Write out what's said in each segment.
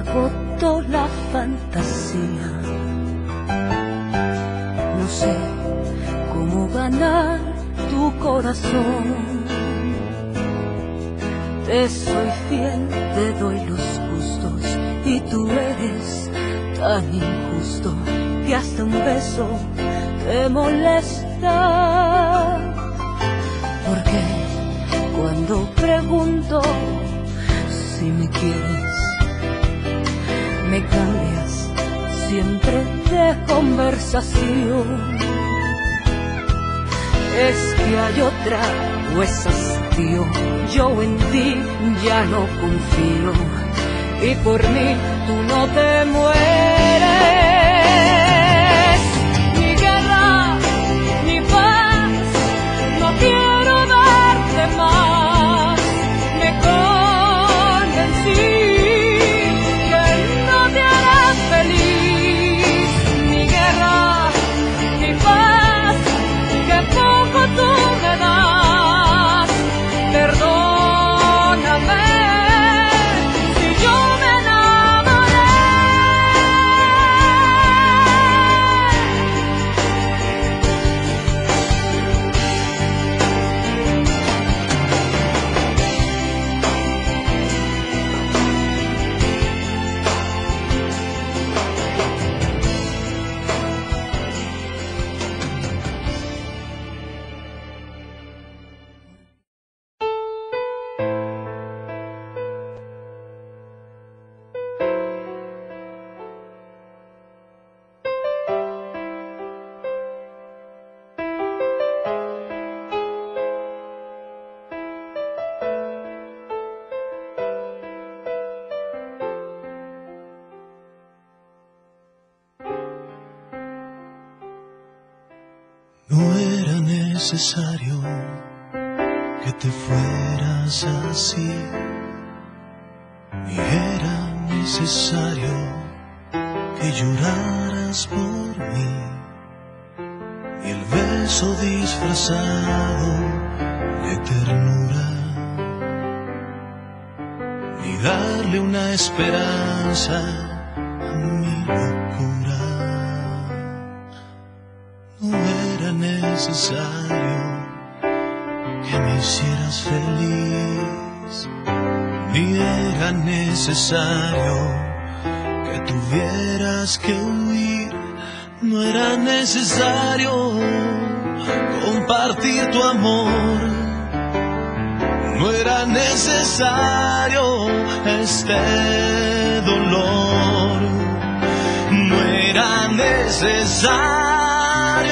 agotó la fantasía. No sé cómo ganar tu corazón. Te soy fiel, te doy los gustos y tú eres tan injusto que hasta un beso te molesta. Porque cuando pregunto si me quieres, me cambias siempre de conversación. Es que hay otra o es hastío, yo en ti ya no confío y por mí tú no te mueres. Ni guerra, ni paz, no quiero darte más. Me convencí que no te hará feliz. Ni guerra, ni paz, que poco tú me das. Perdóname si yo me enamoré. No era necesario que te fueras así, ni era necesario que lloraras por mí, ni el beso disfrazado de ternura, ni darle una esperanza a mi locura. No era necesario que me hicieras feliz, ni era necesario que tuvieras que huir. No era necesario compartir tu amor, no era necesario este dolor, no era necesario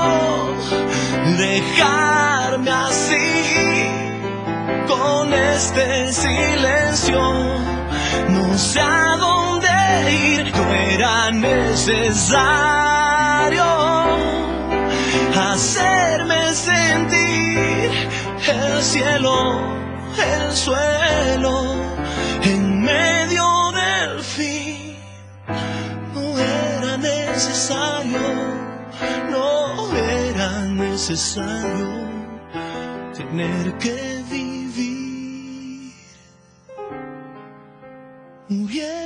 dejarme así, con este silencio, no sé a dónde ir. No era necesario hacerme sentir el cielo, el suelo, en medio del fin. No era necesario, no era necesario tener que vivir muriendo.